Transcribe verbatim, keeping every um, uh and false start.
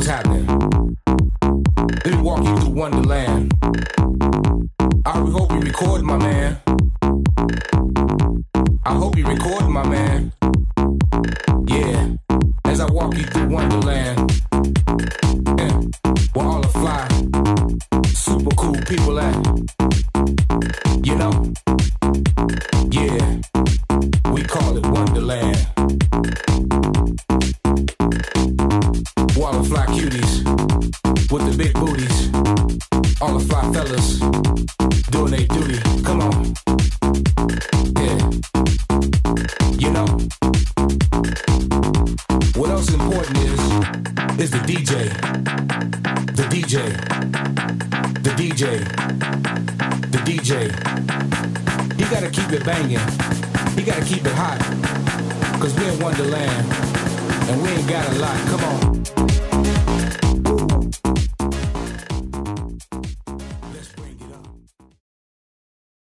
what's happening. Let me walk you through Wonderland. I hope you record, my man. I hope you record, my man. Yeah, as I walk you through Wonderland, yeah, where all the fly, super cool people at. You know, yeah, we call it Wonderland. Where all the fly cuties with the big booties, all the fly fellas doing their duty. Come on, yeah, you know. What else important is, is the D J, the D J, the D J, the D J. He gotta keep it banging, he gotta keep it hot, cause we in Wonderland, and we ain't got a lot, come on.